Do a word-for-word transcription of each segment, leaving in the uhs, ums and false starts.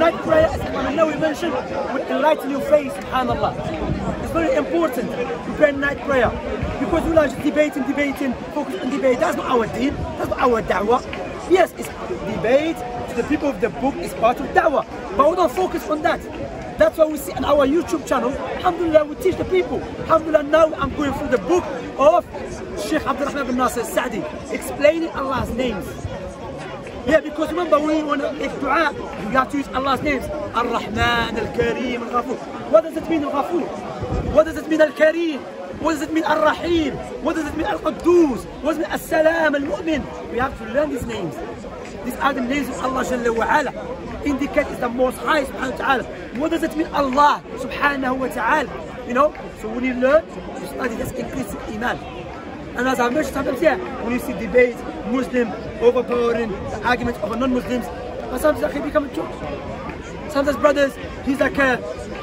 night prayer, as Imam Nawawi mentioned, will enlighten your face, subhanAllah. It's very important to pray night prayer. Because we're not just debating, debating, focus on debate. That's not our deen, that's not our da'wah. Yes, it's debate to the people of the book is part of da'wah. But we don't focus on that. That's why we see on our YouTube channel, alhamdulillah, we teach the people. Alhamdulillah, now I'm going through the book of Sheikh Abdul Rahman bin Nasir Sa'di, explaining Allah's names. Yeah, because remember, when you want to make dua, you have to use Allah's names. Ar-Rahman, Al-Kareem, Al-Ghafur. What does it mean, Al-Ghafur? What does it mean, Al-Kareem? What does it mean, Ar-Rahim? What does it mean, Al-Quddus? What does it mean, As-Salam, Al-Mu'min? We have to learn these names. These are the names of Allah Jalla wa Ala. Indicate is the most high, subhanahu wa ta'ala. What does it mean, Allah, subhanahu wa ta'ala? You know, so when you learn, you study, that's increase your iman. And as I mentioned sometimes here, when you see debates, Muslim overpowering the arguments of non-Muslims, but sometimes they become a joke. Sometimes brothers, he's like a,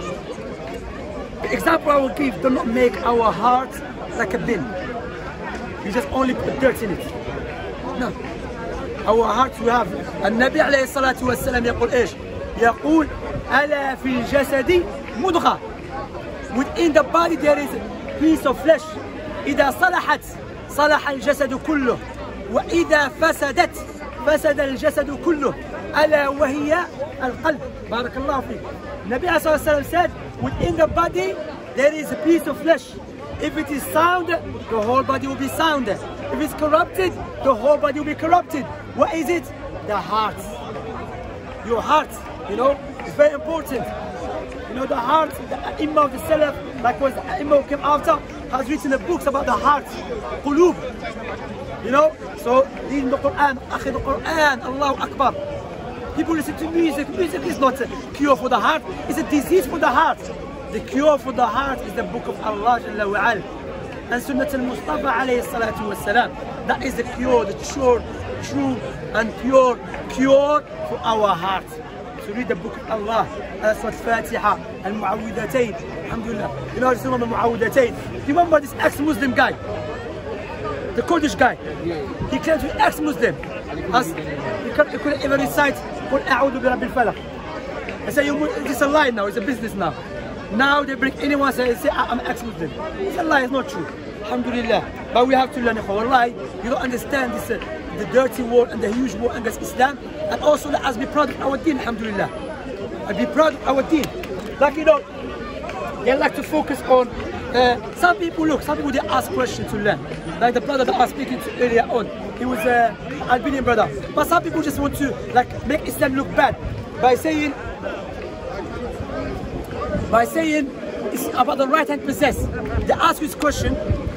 the example I will give, do not make our hearts like a bin. You just only put dirt in it. No. Our hearts we have. النبي عليه الصلاة والسلام يقول إيش؟ يقول ألا في الجسد مضغة. Within the body there is a piece of flesh. إذا صلحت صلح الجسد كله. وإذا فسدت فسد الجسد كله. ألا وهي القلب. بارك الله فيك. النبي عليه الصلاة والسلام said, within the body there is a piece of flesh. If it is sound, the whole body will be sound. If it's corrupted, the whole body will be corrupted. What is it? The heart. Your heart, you know, it's very important. You know, the heart, the Imam of the Salaf, likewise the Imam who came after, has written the books about the heart. Qulub. You know, so reading the Quran, Akhir the Quran, Allahu Akbar. People listen to music. Music is not a cure for the heart, it's a disease for the heart. The cure for the heart is the book of Allah Jalla wa Ala. And Sunnah al-Mustafa alayhi salatu wa salam. That is the cure, the true, true and pure cure for our heart. So read the book of Allah. That's what Fatiha, al-Mu'awwidatayn. Alhamdulillah. You know this one, al-Mu'awwidatayn. Remember this ex-Muslim guy? The Kurdish guy. He claims to be ex-Muslim. As he couldn't even recite قُلْ أَعُوذُ بِرَبِّ الْفَلَقِ. I say, it's a lie now, it's a business now. Now they bring anyone say, say I'm ex-Muslim. It's a lie, it's not true. Alhamdulillah. But we have to learn it. Wallahi, you don't understand this, uh, the dirty war and the huge war against Islam. And also let us be proud of our deen, alhamdulillah. And be proud of our deen. Like, you know, they like to focus on, uh, some people, look, some people they ask questions to learn. Like the brother that I was speaking to earlier on. He was an uh, Albanian brother. But some people just want to like make Islam look bad by saying, by saying it's about the right hand possess. They ask you this question.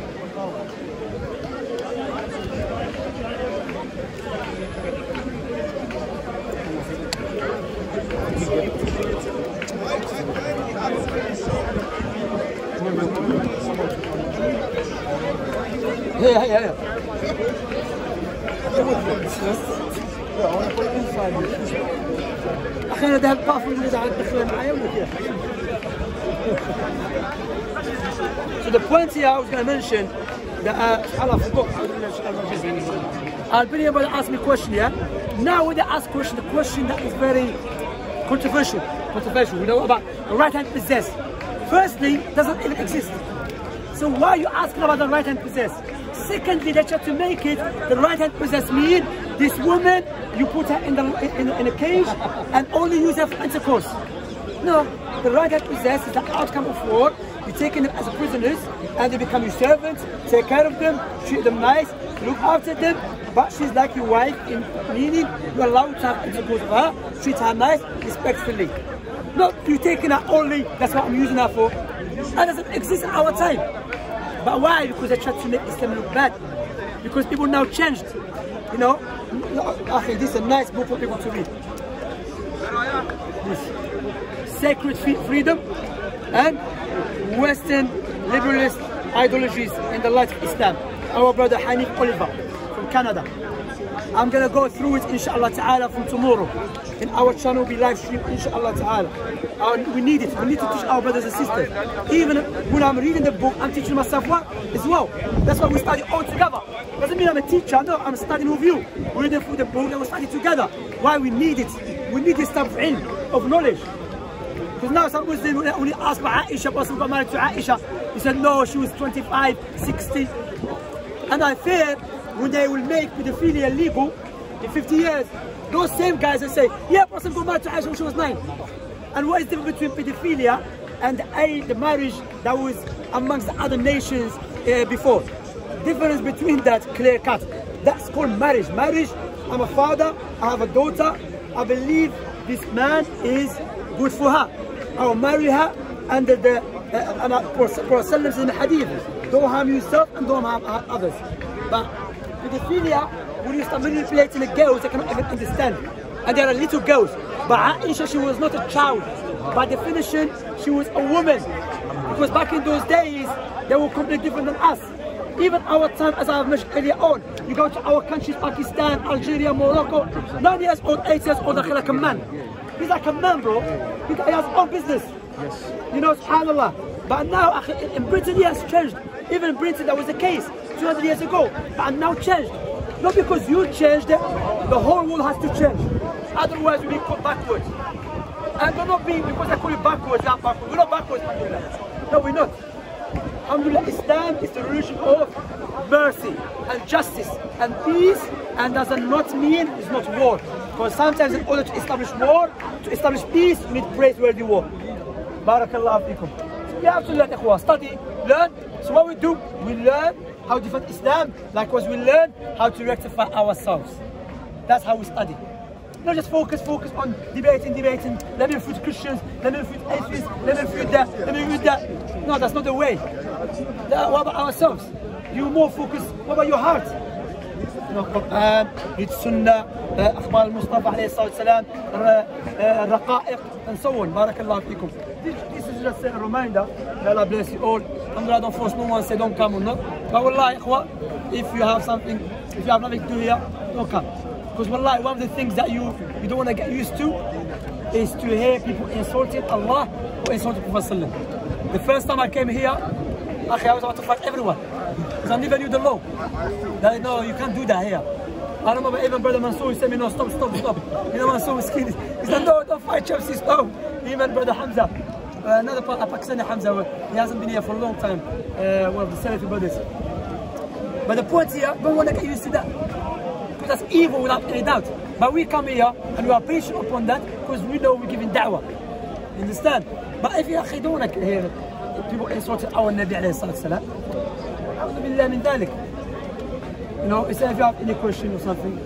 Yeah, yeah, yeah. أخيرا ده القافل اللي قاعد تدخل معايا ولا كيف؟ So the point here I was going to mention that uh, Albanian brother asked me a question here. Yeah? Now when they ask a question, the question that is very controversial, controversial, we know about the right hand possess. Firstly, doesn't even exist. So why are you asking about the right hand possess? Secondly, they try to make it the right hand possess mean this woman you put her in the in, in a cage and only use her for intercourse. No, the right hand possess is the outcome of war. You're taking them as prisoners and they become your servants, take care of them, treat them nice, look after them, but she's like your wife in meaning you're allowed to have intercourse with her, treat her nice, respectfully. No, you're taking her only, that's what I'm using her for. That doesn't exist in our time. But why? Because they try to make Islam look bad. Because people now changed. You know, I think this is a nice book for people to read. This. Sacred Freedom and Western Liberalist Ideologies in the Light of Islam. Our brother Hanif Oliver from Canada. I'm going to go through it inshallah ta'ala from tomorrow. In our channel will be live stream inshallah ta'ala. And we need it. We need to teach our brothers and sisters. Even when I'm reading the book, I'm teaching myself what? As well. That's why we study all together. Doesn't mean I'm a teacher, no, I'm studying with you. We're reading through the book and we study together. Why we need it? We need this type of ilm. of knowledge. Because now some Muslims, when you ask about Aisha, Prophet got married to Aisha, he said no, she was twenty-five, sixty. And I fear when they will make pedophilia legal in fifty years, those same guys will say, yeah, Prophet got married to Aisha when she was nine. And what is the difference between pedophilia and the, the marriage that was amongst the other nations uh, before? Difference between that, clear cut. That's called marriage. Marriage, I'm a father, I have a daughter, I believe this man is good for her. I will marry her under the uh, and Prophet in the hadith. Don't harm yourself and don't harm others. But pedophilia, when you start manipulating the girls, they cannot even understand. And there are little girls. But Aisha, she was not a child. By definition, she was a woman. Because back in those days, they were completely different than us. Even our time, as I have mentioned earlier on, you go to our countries, Pakistan, Algeria, Morocco, nine years old, eight years old, like a man. He's like a man, bro. He has his own business. Yes. You know, subhanAllah. But now, in Britain, he has changed. Even in Britain, that was the case two hundred years ago. But now changed. Not because you changed it, the whole world has to change. Otherwise, we'll be put backwards. And do not be, because I call you backwards, not backwards. We're not backwards, alhamdulillah. No, we're not. Alhamdulillah, Islam is the religion of mercy and justice and peace, and does not mean it's not war. Because sometimes in order to establish war, to establish peace, you need praiseworthy war. Barakallahu fikum. So we have to learn, ikhwa, study, learn. So what we do, we learn how to defend Islam, likewise we learn how to rectify ourselves. That's how we study. Not just focus, focus on debating, debating, let me refute Christians, let me refute atheists, let me refute that, let me refute that. No, that's not the way. What about ourselves? You more focus, what about your heart? You know, Quran, read Sunnah, Akhbar al-Mustafa alayhi salatu salam, Raqa'iq, and so on. Barakallahu fikum. This is just a reminder. May Allah bless you all. Alhamdulillah, don't force no one, say don't come or not. But wallahi, ikhwa, if you have something, if you have nothing to do here, don't come. Because wallahi, one of the things that you, you don't want to get used to is to hear people insulting Allah or insulting Prophet. The first time I came here, I was about to fight everyone. Because I never knew the law. That, no, you can't do that here. I remember even Brother Mansour, he said me, no, stop, stop, stop. You know, Mansour was skinny. He said, no, don't fight Chelsea, stop. Even Brother Hamza, uh, another Pakistani Hamza, he hasn't been here for a long time. Uh, one of the Salafi brothers. But the point here, don't want to get used to that. Because that's evil without any doubt. But we come here and we are patient upon that because we know we're giving da'wah. You understand? But if you don't want to hear people insulting our Nabi alayhi salatu salam, A'udhu billah min dhalik. You know, if you have any question or something,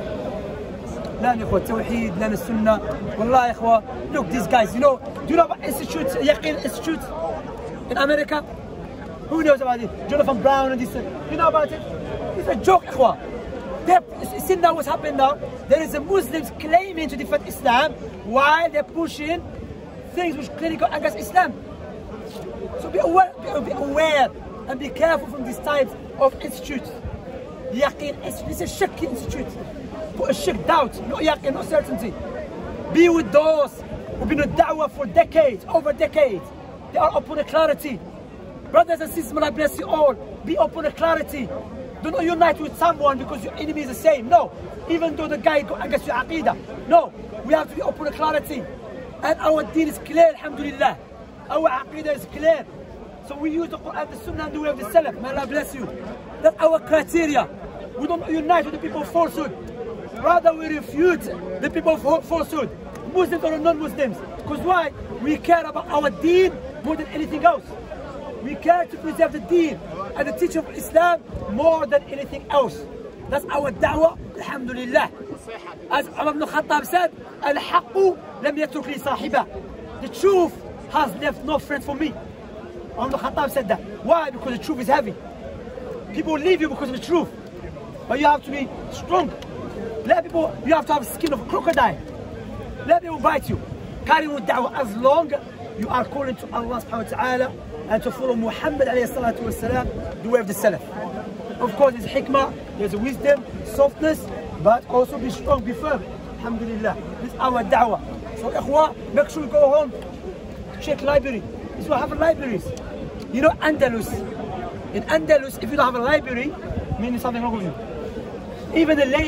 لا نخوة التوحيد لا السنة والله يا إخوة. Look, these guys, you know, do you know about Institute, Yaqeen Institute in America? Who knows about it? Jonathan Brown and this, you know about it? It's a joke, إخوة. See now what's happening now? There is a Muslims claiming to defend Islam while they're pushing things which clearly go against Islam. So be aware, be aware and be careful from these types of institutes. Yaqeen, it's a shirk institute. Put a shirk doubt, no yaqeen, no certainty. Be with those who've been with da'wah for decades, over decades. They are upon a clarity. Brothers and sisters, may I bless you all. Be upon a clarity. Do not unite with someone because your enemy is the same. No. Even though the guy go against your aqidah. No. We have to be upon a clarity. And our deen is clear, alhamdulillah. Our aqidah is clear. So we use the Quran, the Sunnah, and the way of the Salaf. May Allah bless you. That's our criteria. We don't unite with the people of falsehood. Rather, we refute the people of falsehood. Muslims or non-Muslims. Because why? We care about our deen more than anything else. We care to preserve the deen and the teaching of Islam more than anything else. That's our da'wah, alhamdulillah. As Umar ibn Khattab said, Al-haqqu lam yatruk li sahiba. The truth has left no friend for me. Umar ibn Khattab said that. Why? Because the truth is heavy. People leave you because of the truth. But you have to be strong. Let people, you have to have the skin of a crocodile. Let people bite you. Carry on da'wah as long you are calling to Allah subhanahu wa ta'ala and to follow Muhammad alayhi salatu wa salam, the way of the Salaf. Of course, there's hikmah, there's wisdom, softness, but also be strong, be firm. Alhamdulillah. This is our da'wah. So, ikhwa, make sure you go home, check library. This is why I have libraries. You know, Andalus. In Andalus, if you don't have a library, meaning something wrong with you. Even a layman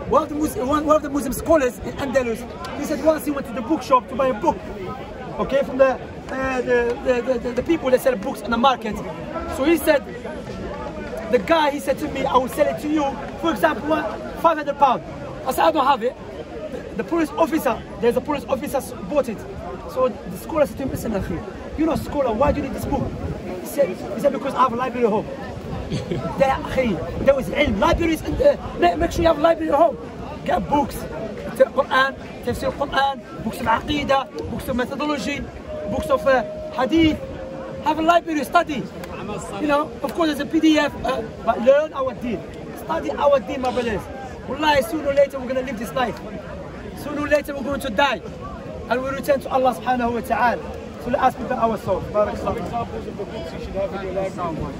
one of the Muslim, one, one of the Muslim scholars in Andalus, he said once he went to the bookshop to buy a book, okay, from the uh, the, the, the the people that sell books in the market. So he said, the guy, he said to me, I will sell it to you, for example, five hundred pounds. I said, I don't have it. The, the police officer, there's a police officer bought it. So the scholar said to him, listen, Akhi, you know, scholar, why do you need this book? He said, he said because I have a library at home. There, Akhi, there was ilm, libraries, in the, make sure you have a library at home. Get books, Quran, Tafsir Quran, books of Aqidah, books of methodology, books of uh, Hadith. Have a library, study. You know, of course, there's a P D F, uh, but learn our deen. Study our deen, my brothers. Wallahi, sooner or later we're going to live this life. Sooner or later we're going to die. And we return to Allah subhanahu wa ta'ala. So let us prepare ourselves. Some examples of the books you should have in your library.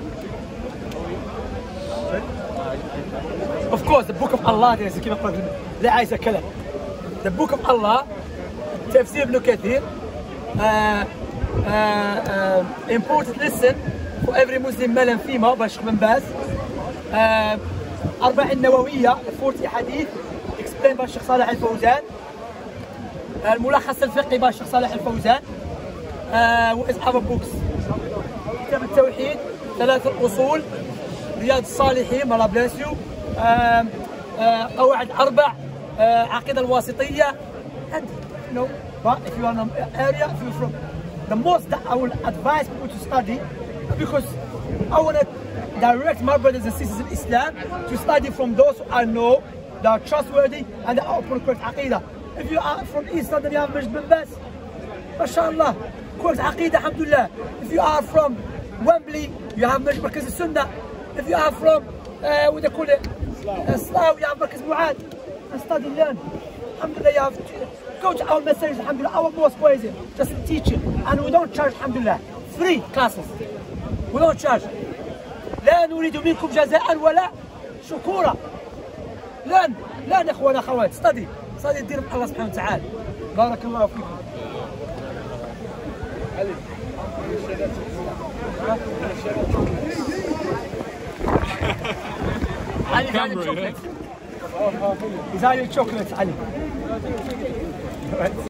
Of course, the book of Allah, there is a problem. The book of Allah, Tafsir ibn Kathir, uh, uh, uh, important lesson for every Muslim male and female by Sheikh bin Baz. Uh, Arba'in Nawawiyya, forty hadith, explained by Sheikh Saleh al-Fawzan. الملخص الفقهي by Sheikh Saleh al-Fawzan. Uh, what is other books? كتاب التوحيد, ثلاث الأصول, رياض الصالحين, may Allah bless you. Um, uh, قواعد أربع, uh, عقيدة الواسطية, and you know, but if you are in an area, if you're from the most that I will advise people to study, because I want to direct my brothers and sisters in Islam to study from those who I know that are trustworthy and that are upon correct aqidah. If you are from East London, you have Majd bin Baz, mashallah, correct aqidah, alhamdulillah. If you are from Wembley, you have Majd Markaz al-Sunnah. If you are from, uh, what do you call it, Slough, you have Markaz Mu'ad, and study, learn. Alhamdulillah, you have, go to our message, alhamdulillah, our most poison, just teaching. And we don't charge, alhamdulillah, free classes. We don't charge. لا نريد منكم جزاء ولا شكورا. learn, learn يا اخوان اخوات, study. study الدين الله سبحانه وتعالى. بارك الله فيكم. علي. علي هذا الشوكليت. هذا الشوكليت علي.